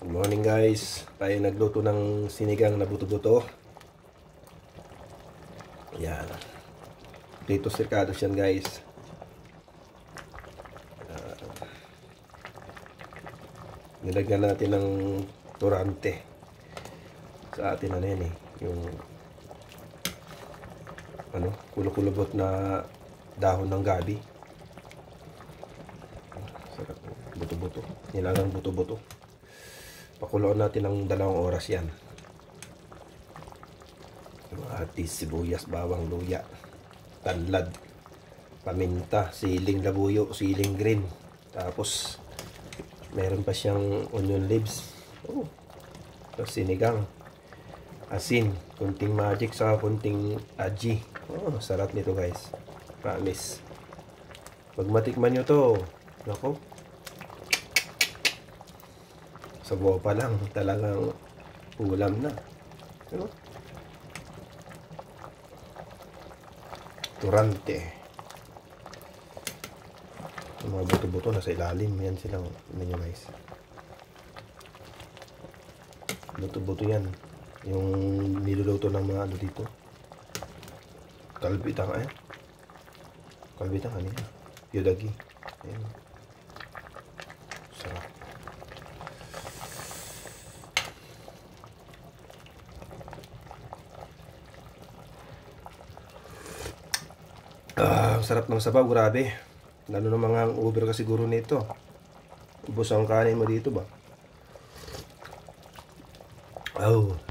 Good morning guys. Tayo nagluto ng sinigang na buto-buto. Yan. Dito sirkados yan guys. Nilagyan natin ng turante. Sa atin ano yan eh. Yung kulo-kulubot na dahon ng gabi. Sarap. Buto-buto. Nilagang buto-buto. Pakuloan natin ng 2 oras yan. Atis, sibuyas, bawang, luya, tanlad, paminta, siling labuyo, siling green. Tapos meron pa siyang onion leaves. Tapos sinigang, asin, kunting magic sa kunting aji. Sarap nito guys. Promise. Pag matikman nyo to, nako, sabaw pa lang, talagang ulam na. Ano? Turante. Yung mga buto-buto nasa ilalim. Yan silang, ano nyo guys. Buto-buto yan. Yung niluluto ng mga ano dito. Kalbitang Kalbitang kanina. Yodagi. Ayan. Sarap. Sarap ng sabaw, grabe. Lalo na mga Uber ka siguro nito. Ubos ang kanin mo dito ba?